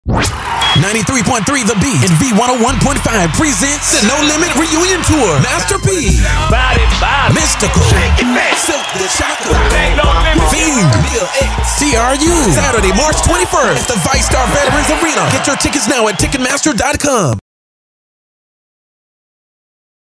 93.3 The Beat and V101.5 presents the No Limit Reunion Tour. Master P, Mystical, Silk the Shocker, Fiend, TRU. Saturday, March 21st at the VyStar Veterans Arena. Get your tickets now at Ticketmaster.com.